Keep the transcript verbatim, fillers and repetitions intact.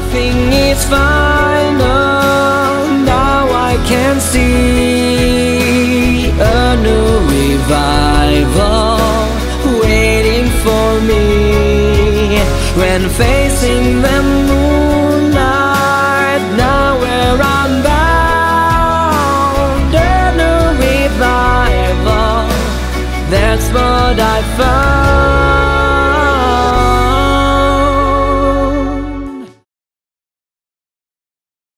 nothing is final. Now I can see a new revival waiting for me. When facing the moonlight, now where I'm bound, a new revival, that's what I found.